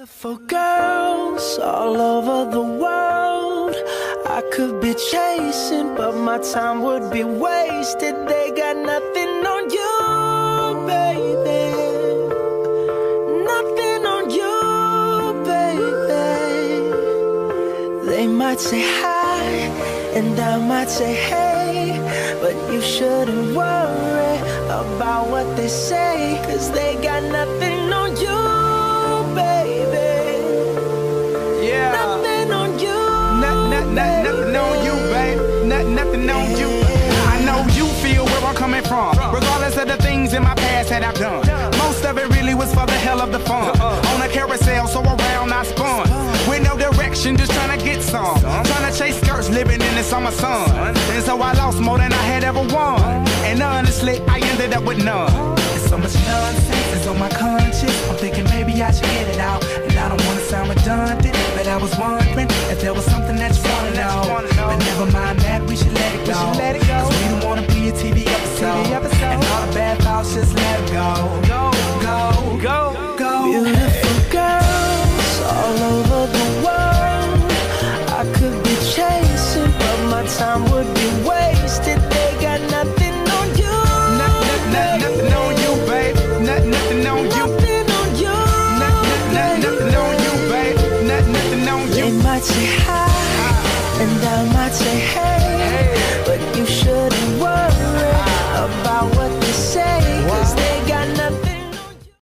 Beautiful girls all over the world I could be chasing, but my time would be wasted. They got nothing on you, baby. Nothing on you, baby. They might say hi, and I might say hey, but you shouldn't worry about what they say, 'cause they got nothing on you, baby. Yeah. Nothing on you. Nothing on you, babe. Nothing on you. I know you feel where I'm coming from, regardless of the things in my past that I've done. Most of it really was for the hell of the fun. On a carousel, so around I spun. With no direction, just trying to get some. Trying to chase skirts, living in the summer sun. And so I lost more than I had ever won. And honestly, I ended up with none. There's so much nonsense is on my conscience. I'm thinking maybe I should get it out. And I don't want to sound redundant, but I was wondering if there was something that you want to know. But never mind that, we should let it go. 'Cause we don't want to be a TV episode. And all the bad thoughts, just let it go. Go, go, go, go. Beautiful girls all over the world I could be chasing, but my time would be wasted. They got nothing on you. Nothing on you, babe. Nothing on you. Nothing on you. Nothing on you, babe. Nothing on you. They might say